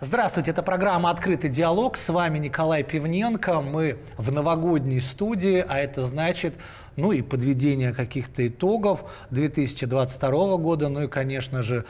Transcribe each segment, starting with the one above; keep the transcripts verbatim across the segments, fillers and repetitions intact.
Здравствуйте, это программа «Открытый диалог». С вами Николай Пивненко. Мы в новогодней студии, а это значит, ну и подведение каких-то итогов две тысячи двадцать второго года, ну и, конечно же,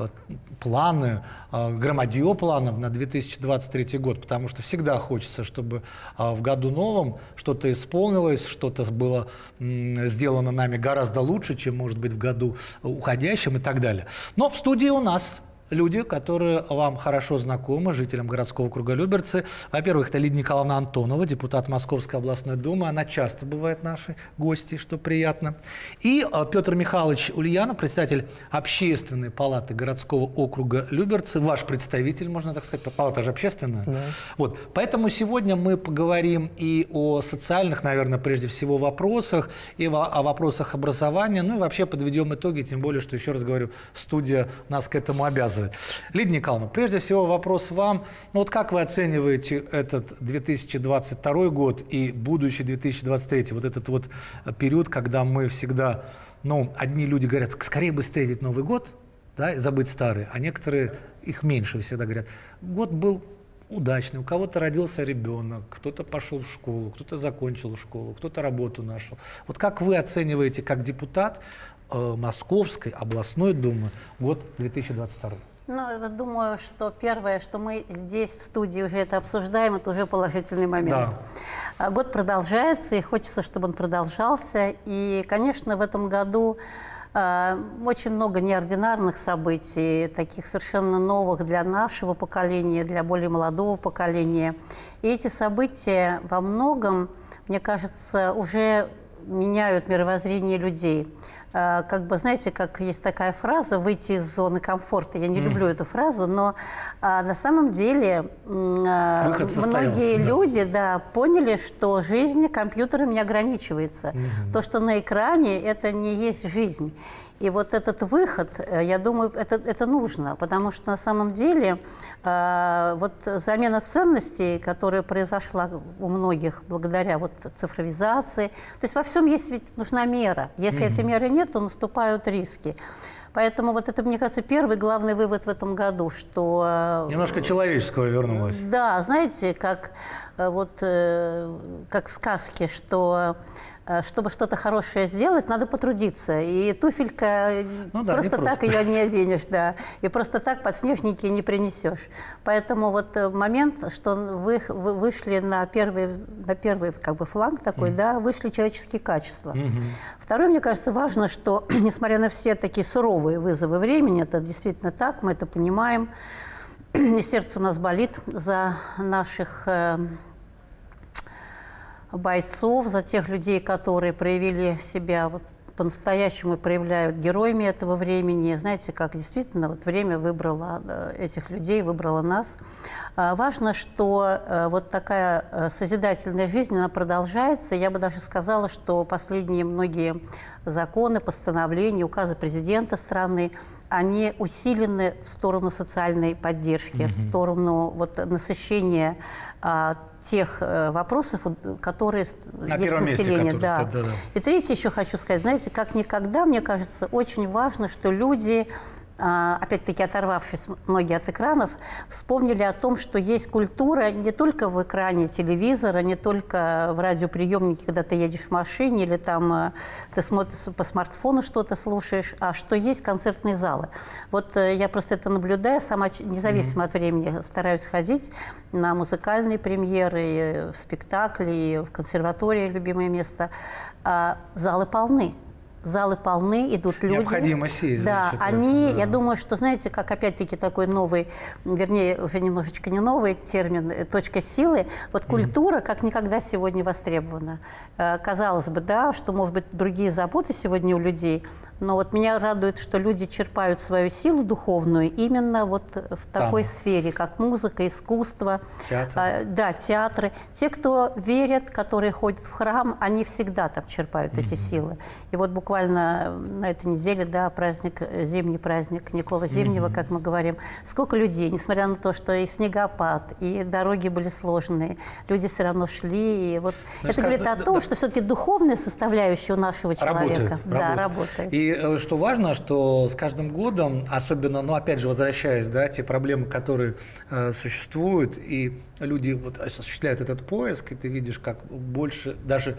планы, громадье планов на две тысячи двадцать третий год, потому что всегда хочется, чтобы в году новом что-то исполнилось, что-то было сделано нами гораздо лучше, чем, может быть, в году уходящем и так далее. Но в студии у нас люди, которые вам хорошо знакомы, жителям городского округа Люберцы. Во-первых, это Лидия Николаевна Антонова, депутат Московской областной думы. Она часто бывает нашей гостьей, что приятно. И Петр Михайлович Ульянов, председатель Общественной палаты городского округа Люберцы. Ваш представитель, можно так сказать, палата же общественная. Да. Вот. Поэтому сегодня мы поговорим и о социальных, наверное, прежде всего вопросах, и о вопросах образования. Ну и вообще подведем итоги, тем более, что, еще раз говорю, студия нас к этому обязывает. Лидия Николаевна, прежде всего вопрос вам. Ну вот как вы оцениваете этот две тысячи двадцать второй год и будущий две тысячи двадцать третий? Вот этот вот период, когда мы всегда, ну, одни люди говорят, скорее бы встретить Новый год, да, и забыть старый, а некоторые, их меньше всегда говорят, год был удачный, у кого-то родился ребенок, кто-то пошел в школу, кто-то закончил школу, кто-то работу нашел. Вот как вы оцениваете, как депутат Московской областной думы год две тысячи двадцать второй? Ну, думаю, что первое, что мы здесь в студии уже это обсуждаем, это уже положительный момент. Да. Год продолжается, и хочется, чтобы он продолжался. И, конечно, в этом году э, очень много неординарных событий, таких совершенно новых для нашего поколения, для более молодого поколения. И эти события во многом, мне кажется, уже меняют мировоззрение людей. Как бы, знаете, как есть такая фраза «выйти из зоны комфорта». Я не mm. люблю эту фразу, но а, на самом деле а, многие да. люди да, поняли, что жизнь компьютером не ограничивается. Mm-hmm. То, что на экране, это не есть жизнь. И вот этот выход, я думаю, это, это нужно, потому что на самом деле э, вот замена ценностей, которая произошла у многих благодаря вот цифровизации, то есть во всем есть ведь нужна мера. Если mm-hmm. этой меры нет, то наступают риски. Поэтому вот это, мне кажется, первый главный вывод в этом году, что… Немножко человеческого вернулось. Да, знаете, как, вот, как в сказке, что… Чтобы что-то хорошее сделать, надо потрудиться. И туфелька, ну да, просто так просто. ее не оденешь, да. И просто так подснежники не принесешь. Поэтому вот момент, что вы, вы вышли на первый, на первый как бы фланг такой, mm. да, вышли человеческие качества. Mm-hmm. Второе, мне кажется, важно, что, несмотря на все такие суровые вызовы времени, это действительно так, мы это понимаем, и сердце у нас болит за наших… бойцов, за тех людей, которые проявили себя вот по-настоящему и проявляют героями этого времени. Знаете, как действительно вот время выбрало этих людей, выбрало нас. Важно, что вот такая созидательная жизнь, она продолжается. Я бы даже сказала, что последние многие законы, постановления, указы президента страны, они усилены в сторону социальной поддержки, mm-hmm. в сторону вот, насыщения а, тех а, вопросов, которые на есть первом население. Месте, да. Да, да. И третье еще хочу сказать, знаете, как никогда, мне кажется, очень важно, что люди, а, опять-таки оторвавшись многие от экранов, вспомнили о том, что есть культура не только в экране телевизора, не только в радиоприемнике, когда ты едешь в машине, или там а, ты смотришь по смартфону что-то слушаешь, а что есть концертные залы. Вот а, я просто это наблюдаю, сама независимо mm-hmm. от времени стараюсь ходить на музыкальные премьеры, в спектакли, в консерватории, любимое место. А, залы полны. Залы полны, идут люди. Необходимо сесть. Да, они, да. я думаю, что, знаете, как опять-таки такой новый, вернее, уже немножечко не новый термин, точка силы, вот mm-hmm. культура как никогда сегодня востребована. Казалось бы, да, что, может быть, другие заботы сегодня у людей, но вот меня радует, что люди черпают свою силу духовную именно вот в такой Там. сфере, как музыка, искусство, Театр. а, да, театры. Те, кто верят, которые ходят в храм, они всегда там черпают mm-hmm. эти силы. И вот буквально на этой неделе, да, праздник, зимний праздник Николы Зимнего, mm-hmm. как мы говорим, сколько людей, несмотря на то, что и снегопад, и дороги были сложные, люди все равно шли. И вот Значит, это говорит да, о том, да, что все-таки духовная составляющая у нашего человека работает, да, работает. работает. И И что важно, что с каждым годом, особенно, ну опять же, возвращаясь, да, те проблемы, которые э, существуют, и люди вот осуществляют этот поиск, и ты видишь, как больше даже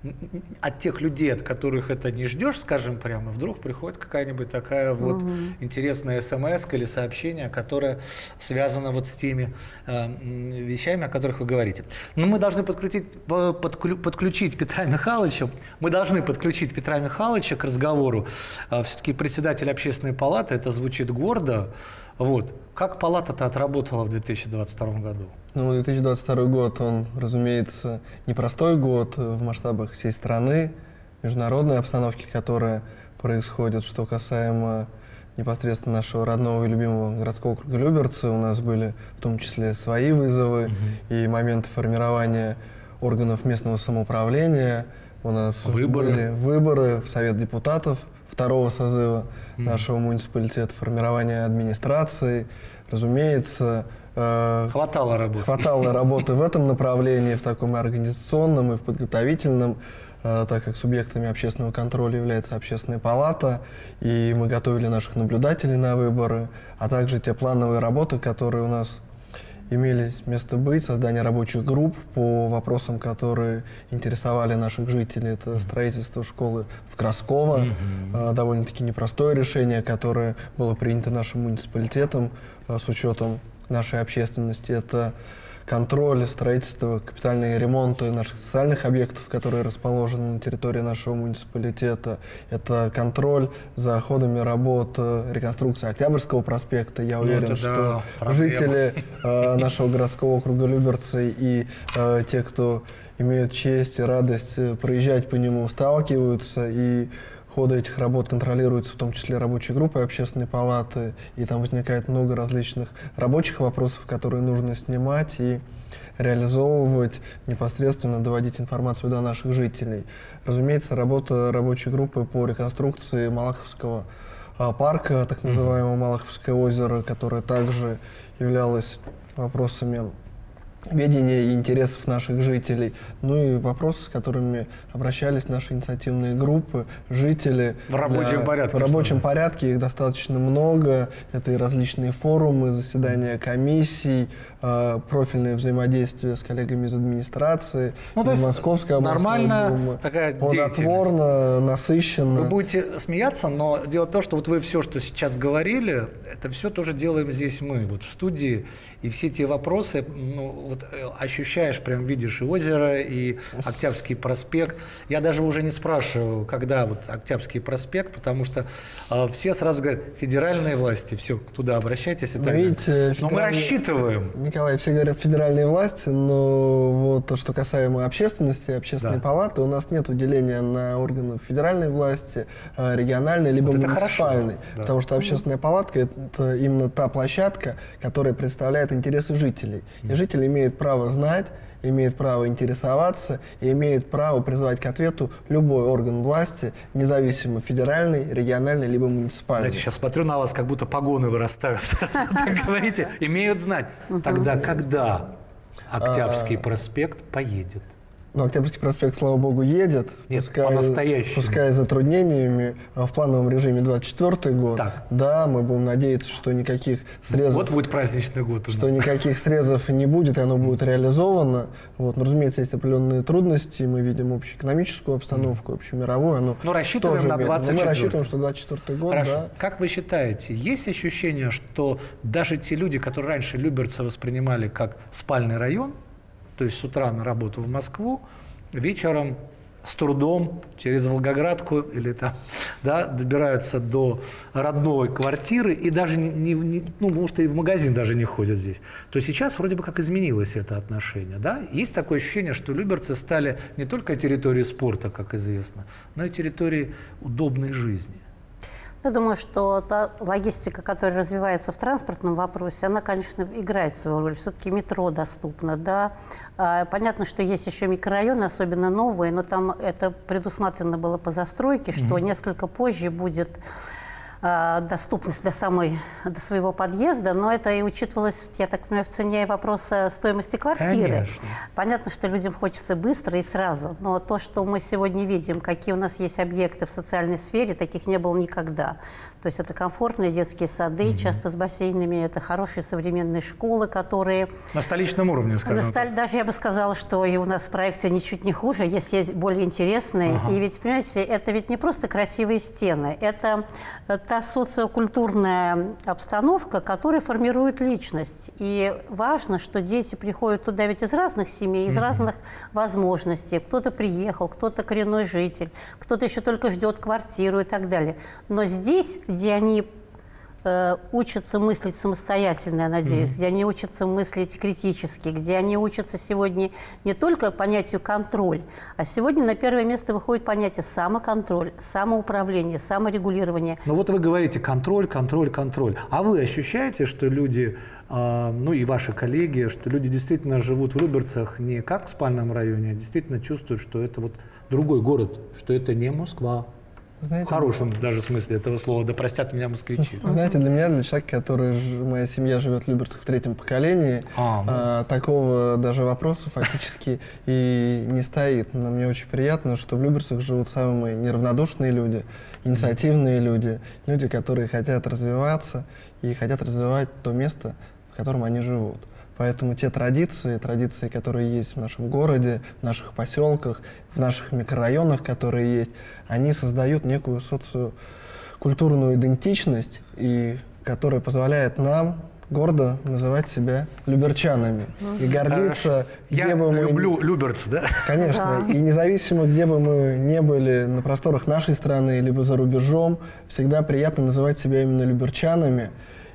от тех людей, от которых это не ждешь, скажем прямо, вдруг приходит какая-нибудь такая вот угу. интересная смс или сообщение, которое связано вот с теми э, вещами, о которых вы говорите. Но мы должны подключить, подклю, подключить Петра Михайловича, мы должны подключить Петра Михайловича к разговору. Э, все-таки председатель общественной палаты, это звучит гордо. Вот. Как палата-то отработала в две тысячи двадцать втором году? Ну, две тысячи двадцать второй год, он, разумеется, непростой год в масштабах всей страны, международной обстановки, которая происходит. Что касаемо непосредственно нашего родного и любимого городского округа Люберцы, у нас были в том числе свои вызовы угу. и моменты формирования органов местного самоуправления. У нас выборы. были выборы в Совет депутатов второго созыва mm. нашего муниципалитета, формирование администрации, разумеется. Э, хватало работы. Хватало работы в этом направлении, в таком и организационном, и в подготовительном, э, так как субъектами общественного контроля является общественная палата, и мы готовили наших наблюдателей на выборы, а также те плановые работы, которые у нас имели место быть, создание рабочих групп по вопросам, которые интересовали наших жителей. Это строительство школы в Красково, mm-hmm. довольно-таки непростое решение, которое было принято нашим муниципалитетом с учетом нашей общественности. Это контроль строительства, капитальные ремонты наших социальных объектов, которые расположены на территории нашего муниципалитета. Это контроль за ходами работ реконструкции Октябрьского проспекта. Я ну, уверен, что да, жители э, нашего городского округа Люберцы и э, те, кто имеют честь и радость проезжать по нему, сталкиваются, и ходы этих работ контролируются в том числе рабочей группой общественной палаты, и там возникает много различных рабочих вопросов, которые нужно снимать и реализовывать, непосредственно доводить информацию до наших жителей. Разумеется, работа рабочей группы по реконструкции Малаховского а, парка, так называемого Малаховское озеро, которое также являлось вопросами ведения и интересов наших жителей, ну и вопросы, с которыми обращались наши инициативные группы, жители. В рабочем да, порядке. В рабочем порядке, их достаточно много. Это и различные форумы, заседания комиссий, э, профильное взаимодействие с коллегами из администрации, ну, из Московской областной думы. Такая плодотворно, насыщенно. Вы будете смеяться, но дело в том, что вот вы все, что сейчас говорили, это все тоже делаем здесь мы, вот в студии, и все те вопросы, ну, вот ощущаешь, прям видишь и озеро, и Октябрьский проспект. Я даже уже не спрашиваю, когда вот Октябрьский проспект, потому что э, все сразу говорят, федеральные власти, все, туда обращайтесь и так далее. Видите, но мы рассчитываем. Николай, все говорят федеральные власти, но вот то, что касаемо общественности, общественной да. палаты, у нас нет уделения на органы федеральной власти, региональной, либо вот муниципальной. Да. Потому что общественная палатка – это именно та площадка, которая представляет интересы жителей. И mm. жители имеют право знать, имеет право интересоваться и имеет право призвать к ответу любой орган власти, независимо федеральный, региональный, либо муниципальный. Знаете, сейчас смотрю на вас, как будто погоны вырастают. Так говорите, имеют знать. Тогда когда Октябрьский проспект поедет? Ну, Октябрьский проспект, слава богу, едет. Нет, пускай, по-настоящему. Пускай с затруднениями в плановом режиме двадцать четвёртый год. Так. Да, мы будем надеяться, что никаких срезов... Вот будет праздничный год. Что никаких срезов не будет, и оно будет реализовано. Вот. Но, разумеется, есть определенные трудности. Мы видим общеэкономическую обстановку, mm. общемировую. Оно Но рассчитываем тоже на двадцать четвёртый. Мы рассчитываем, что двадцать четвёртый год, Хорошо. Да. Как вы считаете, есть ощущение, что даже те люди, которые раньше Люберцы воспринимали как спальный район, то есть с утра на работу в Москву, вечером с трудом через Волгоградку или там, да, добираются до родной квартиры и даже не, не, не, ну, может, и в магазин даже не ходят здесь, то сейчас вроде бы как изменилось это отношение. Да? Есть такое ощущение, что Люберцы стали не только территорией спорта, как известно, но и территорией удобной жизни. Я думаю, что та логистика, которая развивается в транспортном вопросе, она, конечно, играет свою роль. Все-таки метро доступно, да. Понятно, что есть еще микрорайоны, особенно новые, но там это предусмотрено было по застройке, что mm-hmm. несколько позже будет доступность до, самой, до своего подъезда, но это и учитывалось, я так понимаю, в цене вопроса стоимости квартиры. Конечно. Понятно, что людям хочется быстро и сразу, но то, что мы сегодня видим, какие у нас есть объекты в социальной сфере, таких не было никогда. То есть это комфортные детские сады, mm-hmm. часто с бассейнами, это хорошие современные школы, которые... На столичном уровне, скажем на столь... так. Даже я бы сказала, что и у нас проекты ничуть не хуже, если есть более интересные. Ага. И ведь, понимаете, это ведь не просто красивые стены, это та социокультурная обстановка, которая формирует личность. И важно, что дети приходят туда ведь из разных семей, из mm-hmm. разных возможностей. Кто-то приехал, кто-то коренной житель, кто-то еще только ждет квартиру и так далее. Но здесь, где они э, учатся мыслить самостоятельно, я надеюсь, mm-hmm. где они учатся мыслить критически, где они учатся сегодня не только понятию контроль, а сегодня на первое место выходит понятие самоконтроль, самоуправление, саморегулирование. Ну вот вы говорите контроль, контроль, контроль. А вы ощущаете, что люди, э, ну и ваши коллеги, что люди действительно живут в Люберцах не как в спальном районе, а действительно чувствуют, что это вот другой город, что это не Москва? Знаете, в хорошем даже смысле этого слова, да простят меня москвичи. Знаете, для меня, для человека, который, моя семья живет в Люберцах в третьем поколении, а, ну. а, такого даже вопроса фактически и не стоит. Но мне очень приятно, что в Люберцах живут самые неравнодушные люди, инициативные люди, люди, которые хотят развиваться и хотят развивать то место, в котором они живут. Поэтому те традиции, традиции, которые есть в нашем городе, в наших поселках, в наших микрорайонах, которые есть, они создают некую социокультурную идентичность, и, которая позволяет нам гордо называть себя люберчанами. И гордиться, Я где бы мы... люблю люберцы, да? Конечно. Да. И независимо, где бы мы не были на просторах нашей страны, либо за рубежом, всегда приятно называть себя именно люберчанами.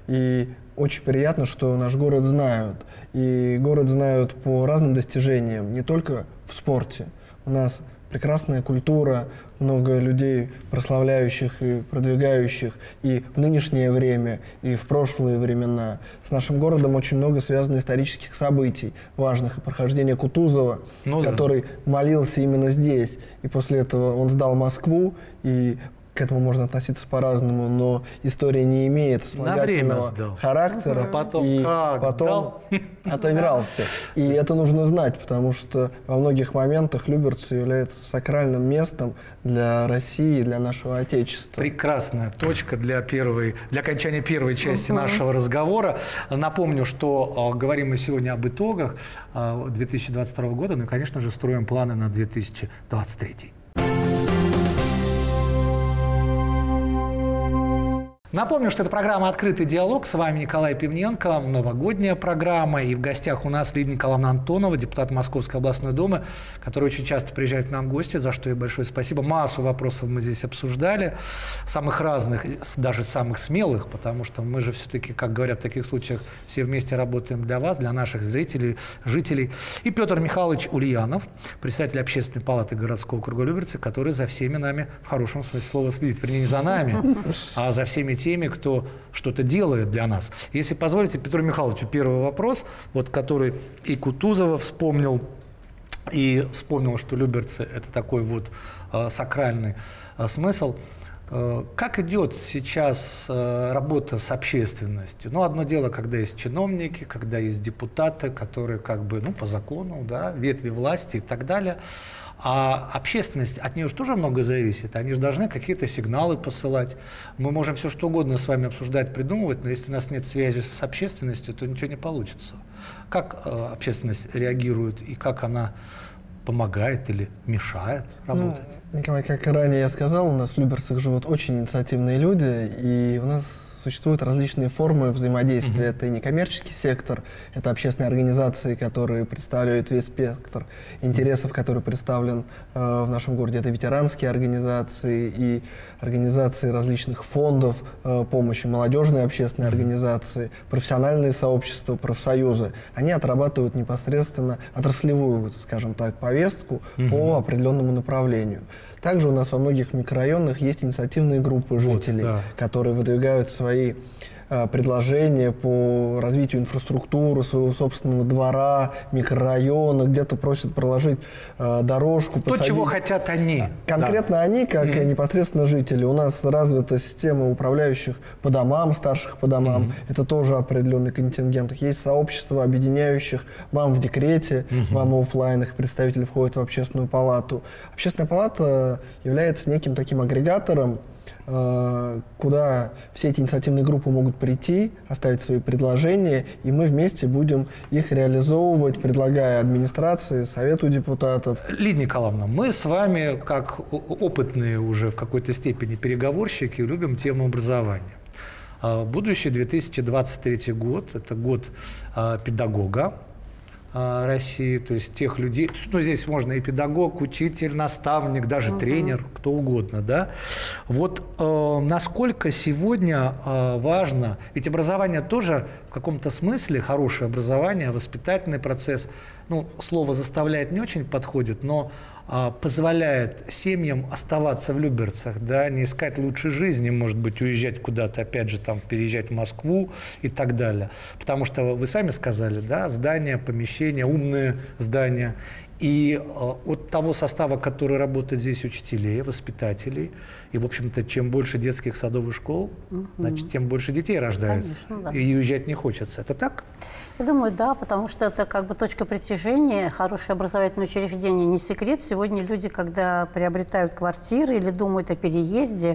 И очень приятно, что наш город знают. И город знают по разным достижениям, не только в спорте. У нас прекрасная культура, много людей, прославляющих и продвигающих и в нынешнее время, и в прошлые времена. С нашим городом очень много связано исторических событий важных. И прохождение Кутузова, ну, который да. молился именно здесь. И после этого он сдал Москву, и к этому можно относиться по-разному, но история не имеет слагательного характера. А потом и как потом отыгрался. И это нужно знать, потому что во многих моментах Люберцы является сакральным местом для России, для нашего Отечества. Прекрасная точка для, первой, для окончания первой части uh-huh. нашего разговора. Напомню, что э, говорим мы сегодня об итогах э, две тысячи двадцать второго года, ну и, конечно же, строим планы на две тысячи двадцать третий. Напомню, что это программа «Открытый диалог». С вами Николай Пивненко, новогодняя программа. И в гостях у нас Лидия Николаевна Антонова, депутат Московской областной думы, которая очень часто приезжает к нам в гости, за что ей большое спасибо. Массу вопросов мы здесь обсуждали, самых разных, даже самых смелых, потому что мы же все-таки, как говорят в таких случаях, все вместе работаем для вас, для наших зрителей, жителей. И Петр Михайлович Ульянов, председатель Общественной палаты городского округа Люберцы, который за всеми нами, в хорошем смысле слова, следит. Вернее, не за нами, а за всеми теми, кто что-то делает для нас. Если позволите, Петру Михайловичу первый вопрос, вот, который и Кутузова вспомнил, и вспомнил, что Люберцы – это такой вот э, сакральный э, смысл. Э, как идет сейчас э, работа с общественностью? Ну, одно дело, когда есть чиновники, когда есть депутаты, которые как бы, ну, по закону, да, ветви власти и так далее. А общественность, от нее же тоже много зависит. Они же должны какие-то сигналы посылать. Мы можем все что угодно с вами обсуждать, придумывать, но если у нас нет связи с общественностью, то ничего не получится. Как э, общественность реагирует и как она помогает или мешает работать? Ну, Николай, как ранее я сказал, у нас в Люберцах живут очень инициативные люди, и у нас существуют различные формы взаимодействия. Mm-hmm. Это и некоммерческий сектор, это общественные организации, которые представляют весь спектр интересов, который представлен э, в нашем городе. Это ветеранские организации и организации различных фондов э, помощи, молодежные общественные mm-hmm. организации, профессиональные сообщества, профсоюзы. Они отрабатывают непосредственно отраслевую, скажем так, повестку mm-hmm. по определенному направлению. Также у нас во многих микрорайонах есть инициативные группы жителей, вот, да. которые выдвигают свои э, предложения по развитию инфраструктуры своего собственного двора, микрорайона, где-то просят проложить э, дорожку, то, посадить. чего хотят они. Конкретно да. они, как mm-hmm. непосредственно жители. У нас развита система управляющих по домам, старших по домам. Mm-hmm. Это тоже определенный контингент. Есть сообщество объединяющих мам в декрете, mm-hmm. мам в офлайн, их представители входят в общественную палату. Общественная палата является неким таким агрегатором, куда все эти инициативные группы могут прийти, оставить свои предложения, и мы вместе будем их реализовывать, предлагая администрации, Совету депутатов. Лидия Николаевна, мы с вами, как опытные уже в какой-то степени переговорщики, любим тему образования. Будущий две тысячи двадцать третий год – это год педагога России, то есть тех людей, ну, здесь можно и педагог, учитель, наставник, даже угу. тренер, кто угодно, да. Вот э, насколько сегодня э, важно, ведь образование тоже в каком-то смысле, хорошее образование, воспитательный процесс, ну, слово «заставляет» не очень подходит, но э, позволяет семьям оставаться в Люберцах, да, не искать лучшей жизни, может быть, уезжать куда-то, опять же, там, переезжать в Москву и так далее. Потому что вы сами сказали, да, здания, помещения, умные здания. И э, от того состава, который работает здесь, учителей, воспитателей, и, в общем-то, чем больше детских садов и школ, угу. значит, тем больше детей рождается. Конечно, да. И уезжать не хочется. Это так? Я думаю, да, потому что это как бы точка притяжения, хорошее образовательное учреждение. Не секрет, сегодня люди, когда приобретают квартиры или думают о переезде,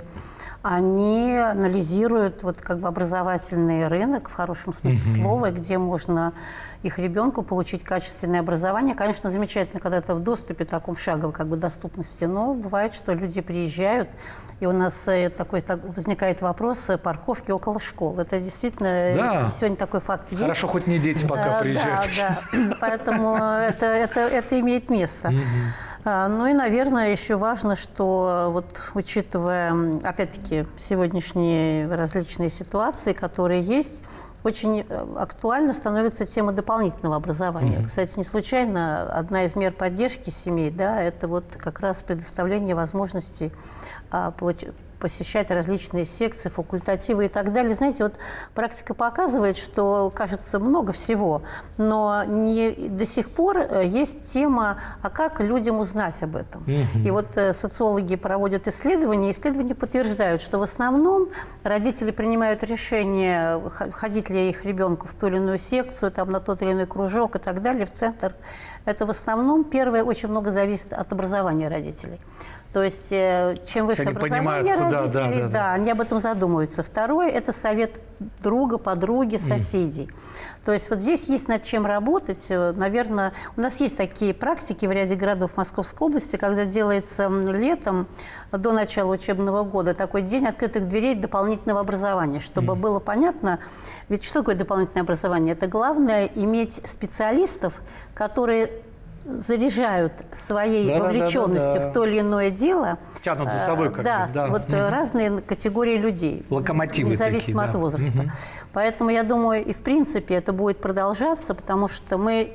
они анализируют вот как бы образовательный рынок, в хорошем смысле mm-hmm. слова, где можно их ребенку получить качественное образование. Конечно, замечательно, когда это в доступе, таком шаговой как бы доступности, но бывает, что люди приезжают, и у нас такой так, возникает вопрос парковки около школ. Это действительно да. сегодня такой факт есть. Хорошо, хоть не дети пока а, приезжают. Да, да. Поэтому это, это, это имеет место. Mm-hmm. Ну и, наверное, еще важно, что вот учитывая, опять-таки, сегодняшние различные ситуации, которые есть, очень актуальна становится тема дополнительного образования. Mm-hmm. Кстати, не случайно одна из мер поддержки семей, да, это вот как раз предоставление возможностей а, получ... посещать различные секции, факультативы и так далее. Знаете, вот практика показывает, что, кажется, много всего, но не, до сих пор есть тема, а как людям узнать об этом. Mm-hmm. И вот социологи проводят исследования, исследования подтверждают, что в основном родители принимают решение, ходить ли их ребенку в ту или иную секцию, там, на тот или иной кружок и так далее, в центр. Это в основном, первое, очень много зависит от образования родителей. То есть, чем выше образование куда, родителей, да, да, да, да. они об этом задумываются. Второе – это совет друга, подруги, соседей. Mm. То есть вот здесь есть над чем работать. Наверное, у нас есть такие практики в ряде городов Московской области, когда делается летом до начала учебного года такой день открытых дверей дополнительного образования, чтобы mm. было понятно, ведь что такое дополнительное образование? Это главное иметь специалистов, которые заряжают своей да, вовлеченностью да, да, да. в то или иное дело. Тянут за собой как да, бы. Да, вот mm-hmm. разные категории людей. Локомотивы независимо такие, от да. возраста. Mm-hmm. Поэтому я думаю, и в принципе это будет продолжаться, потому что мы,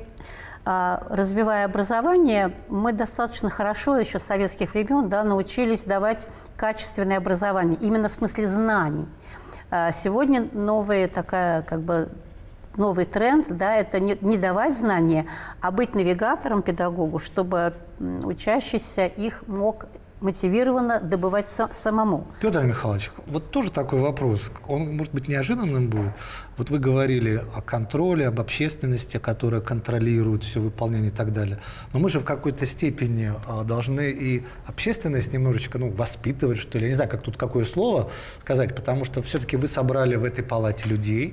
развивая образование, мы достаточно хорошо еще с советских времен да, научились давать качественное образование, именно в смысле знаний. Сегодня новая такая как бы новый тренд, да, это не, не давать знания, а быть навигатором педагогу, чтобы учащийся их мог мотивированно добывать са- самому. Петр Михайлович, вот тоже такой вопрос, он, может быть, неожиданным будет. Вот вы говорили о контроле, об общественности, которая контролирует все выполнение и так далее. Но мы же в какой-то степени должны и общественность немножечко ну, воспитывать, что ли. Я не знаю, как тут какое слово сказать, потому что все-таки вы собрали в этой палате людей,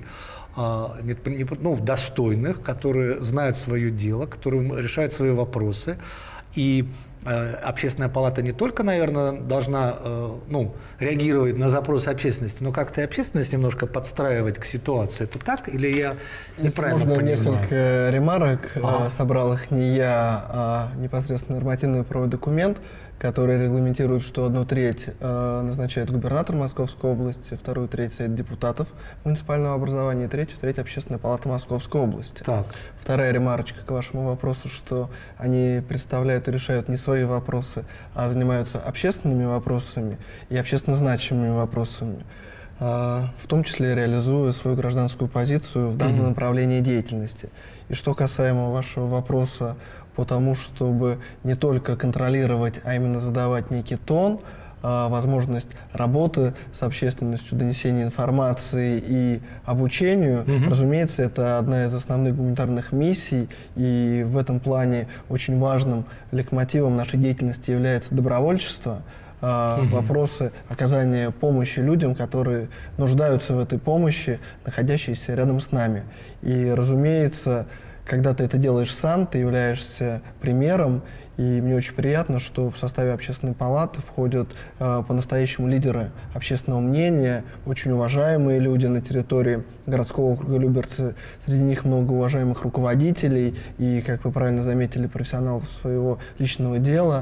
ну, достойных, которые знают свое дело, которые решают свои вопросы. И э, общественная палата не только, наверное, должна э, ну, реагировать на запросы общественности, но как-то и общественность немножко подстраивать к ситуации. Это так или я неправильно Можно понимаю? Несколько ремарок. Ага. Собрал их не я, а непосредственно нормативный правовой документ, который регламентирует, что одну треть э, назначает губернатор Московской области, вторую треть Совет депутатов муниципального образования, третью треть Общественная палата Московской области. Так. Вторая ремарочка к вашему вопросу, что они представляют и решают не свои вопросы, а занимаются общественными вопросами и общественно значимыми вопросами. в том числе реализуя свою гражданскую позицию в данном mm-hmm. направлении деятельности. И что касаемо вашего вопроса по тому, чтобы не только контролировать, а именно задавать некий тон, возможность работы с общественностью, донесения информации и обучению, mm-hmm. разумеется, это одна из основных гуманитарных миссий, и в этом плане очень важным локомотивом нашей деятельности является добровольчество. Mm-hmm. Вопросы оказания помощи людям, которые нуждаются в этой помощи, находящиеся рядом с нами. И, разумеется, когда ты это делаешь сам, ты являешься примером, и мне очень приятно, что в составе Общественной палаты входят э, по-настоящему лидеры общественного мнения, очень уважаемые люди на территории городского округа Люберцы. Среди них много уважаемых руководителей и, как вы правильно заметили, профессионалов своего личного дела,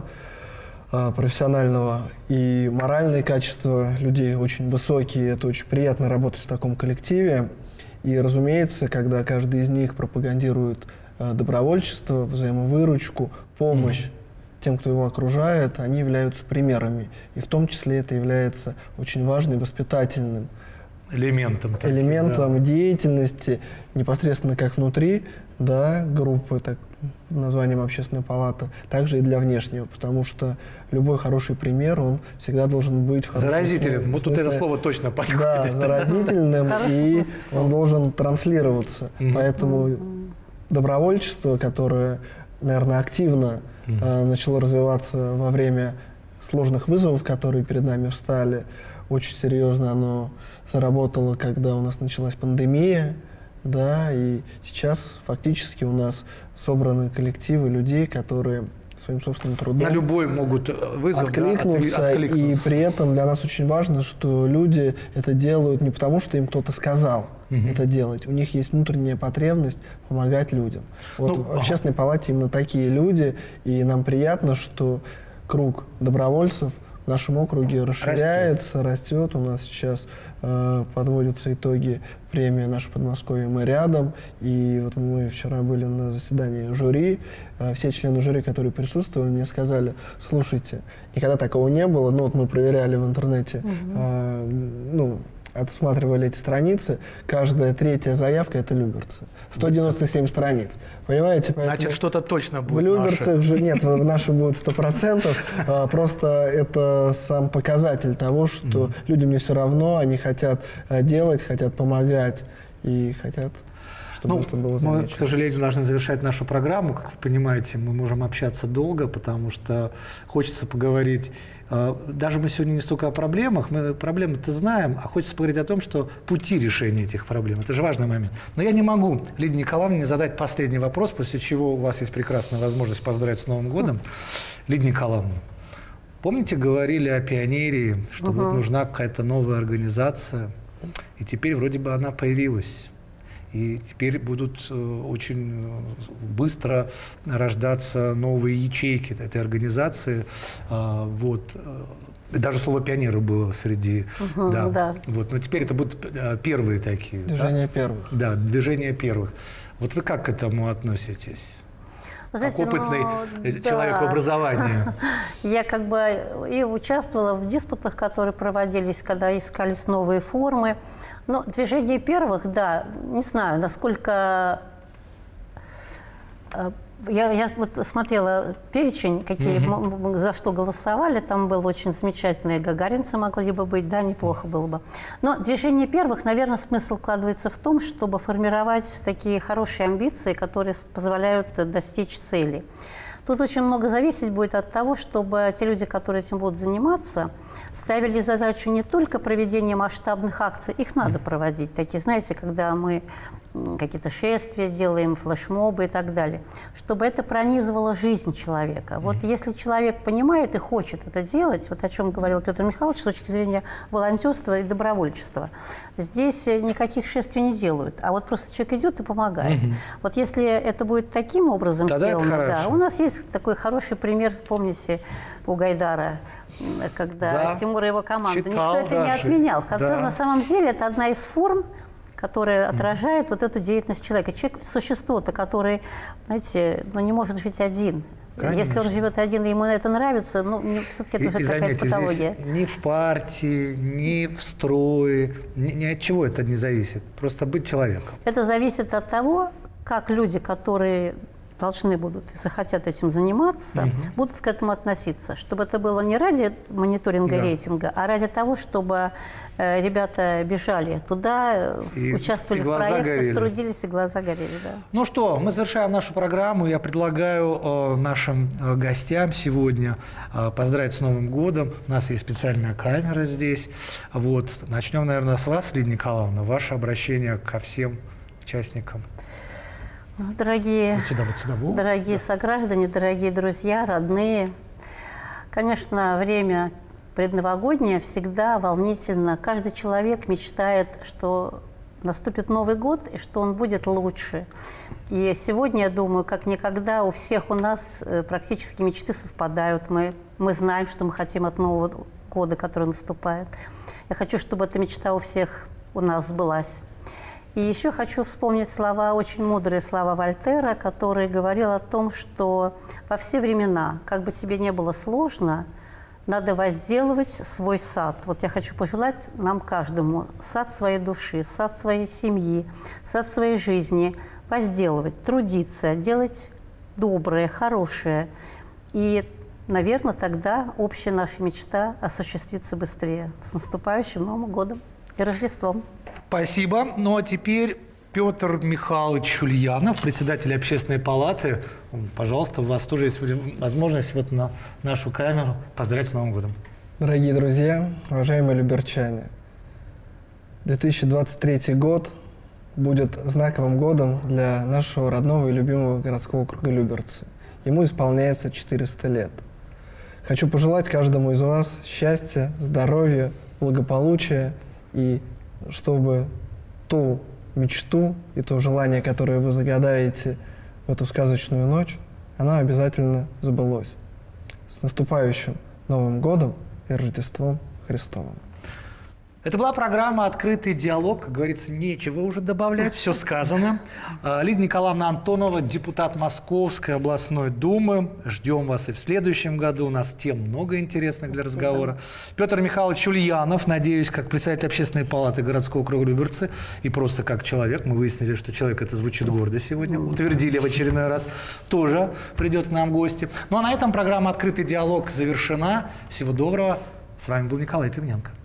э, профессионального. И моральные качества людей очень высокие. Это очень приятно работать в таком коллективе. И, разумеется, когда каждый из них пропагандирует э, добровольчество, взаимовыручку, помощь mm-hmm. тем, кто его окружает, они являются примерами. И в том числе это является очень важным воспитательным элементом, таким, элементом да. деятельности, непосредственно как внутри да, группы, так, названием Общественная палата, также и для внешнего, потому что любой хороший пример, он всегда должен быть... Заразительным, вот тут это слово точно подходит. Да, заразительным, и он должен транслироваться. Mm-hmm. Поэтому mm-hmm. добровольчество, которое, наверное, активно mm-hmm. э, начало развиваться во время сложных вызовов, которые перед нами встали, очень серьезно оно заработало, когда у нас началась пандемия, да, и сейчас фактически у нас собраны коллективы людей, которые своим собственным трудом на любой могут вызов откликнуться, да, откликнуться. И при этом для нас очень важно, что люди это делают не потому, что им кто-то сказал угу. это делать. У них есть внутренняя потребность помогать людям. Вот ну, в Общественной ага. палате именно такие люди, и нам приятно, что круг добровольцев в нашем округе расширяется, растет. растет. У нас сейчас э, подводятся итоги премии «Наше Подмосковье, мы рядом». И вот мы вчера были на заседании жюри. Э, все члены жюри, которые присутствовали, мне сказали: слушайте, никогда такого не было. Ну вот мы проверяли в интернете, угу. э, ну, отсматривали эти страницы. Каждая третья заявка — это Люберцы. сто девяносто семь страниц. Понимаете? Значит, что-то точно будет в Люберцах же нет, в наши будет сто процентов. Просто это сам показатель того, что людям не все равно, они хотят делать, хотят помогать и хотят... Ну, мы, к сожалению, должны завершать нашу программу. Как вы понимаете, мы можем общаться долго, потому что хочется поговорить. Даже мы сегодня не столько о проблемах, мы проблемы-то знаем, а хочется поговорить о том, что пути решения этих проблем. Это же важный момент. Но я не могу, Лидии Николаевне, не задать последний вопрос, после чего у вас есть прекрасная возможность поздравить с Новым годом. Лидия Николаевна, помните, говорили о пионерии, что угу. вот нужна какая-то новая организация, и теперь вроде бы она появилась. И теперь будут очень быстро рождаться новые ячейки этой организации. Вот. Даже слово «пионеры» было среди... Угу, да. Да. Вот. Но теперь это будут первые такие. Движение да? первых. Да, движение первых. Вот вы как к этому относитесь? Вы знаете, как опытный ну, человек да. в образовании. Я как бы и участвовала в диспутах, которые проводились, когда искались новые формы. Но движение первых, да, не знаю, насколько... Я, я вот смотрела перечень, какие, mm-hmm. за что голосовали. Там было очень замечательные гагаринцы могли бы быть, да, неплохо было бы. Но движение первых, наверное, смысл вкладывается в том, чтобы формировать такие хорошие амбиции, которые позволяют достичь цели. Тут очень много зависеть будет от того, чтобы те люди, которые этим будут заниматься, ставили задачу не только проведения масштабных акций, их надо проводить. Такие, знаете, когда мы какие-то шествия делаем, флешмобы и так далее, чтобы это пронизывало жизнь человека. Вот если человек понимает и хочет это делать, вот о чем говорил Петр Михайлович с точки зрения волонтерства и добровольчества, здесь никаких шествий не делают, а вот просто человек идет и помогает. Угу. Вот если это будет таким образом Тогда сделано, да, у нас есть такой хороший пример, помните, у Гайдара, когда да. Тимур и его команда, Читал никто это даже. не отменял. В конце, да. на самом деле, это одна из форм, которая отражает mm. вот эту деятельность человека. Человек – существо-то, которое, знаете, ну, не может жить один. Конечно. Если он живет один, и ему это нравится, ну, все-таки это И- уже и какая-то заметьте, патология. здесь ни в партии, ни в строе, ни, ни от чего это не зависит. Просто быть человеком. Это зависит от того, как люди, которые должны будут и захотят этим заниматься, Мгм. будут к этому относиться. Чтобы это было не ради мониторинга Да. рейтинга, а ради того, чтобы э, ребята бежали туда, э, И- участвовали и в глаза проектах, горели. трудились, и глаза горели. Да. Ну что, мы завершаем нашу программу. Я предлагаю э, нашим э, гостям сегодня э, поздравить с Новым годом. У нас есть специальная камера здесь. Вот. Начнем, наверное, с вас, Лидия Николаевна. Ваше обращение ко всем участникам. Ну, Дорогие, Вот сюда, вот сюда. Во. дорогие сограждане, дорогие друзья, родные, конечно, время предновогоднее всегда волнительно. Каждый человек мечтает, что наступит Новый год и что он будет лучше. И сегодня, я думаю, как никогда у всех у нас э, практически мечты совпадают. Мы, мы знаем, что мы хотим от Нового года, который наступает. Я хочу, чтобы эта мечта у всех у нас сбылась. И еще хочу вспомнить слова, очень мудрые слова Вольтера, который говорил о том, что во все времена, как бы тебе не было сложно, надо возделывать свой сад. Вот я хочу пожелать нам каждому сад своей души, сад своей семьи, сад своей жизни возделывать, трудиться, делать доброе, хорошее. И, наверное, тогда общая наша мечта осуществится быстрее. С наступающим Новым годом и Рождеством! Спасибо. Ну а теперь Петр Михайлович Ульянов, председатель Общественной палаты. Пожалуйста, у вас тоже есть возможность вот на нашу камеру поздравить с Новым годом. Дорогие друзья, уважаемые люберчане, две тысячи двадцать третий год будет знаковым годом для нашего родного и любимого городского округа Люберцы. Ему исполняется четыреста лет. Хочу пожелать каждому из вас счастья, здоровья, благополучия и чтобы ту мечту и то желание, которое вы загадаете в эту сказочную ночь, она обязательно сбылось. С наступающим Новым годом и Рождеством Христовым! Это была программа «Открытый диалог». Как говорится, нечего уже добавлять, все сказано. Лидия Николаевна Антонова, депутат Московской областной думы. Ждем вас и в следующем году. У нас тем много интересных для Спасибо. разговора. Петр Михайлович Ульянов, надеюсь, как председатель Общественной палаты городского округа Люберцы и просто как человек. Мы выяснили, что человек это звучит гордо сегодня. Утвердили в очередной раз. Тоже придет к нам в гости. Ну а на этом программа «Открытый диалог» завершена. Всего доброго. С вами был Николай Пивненко.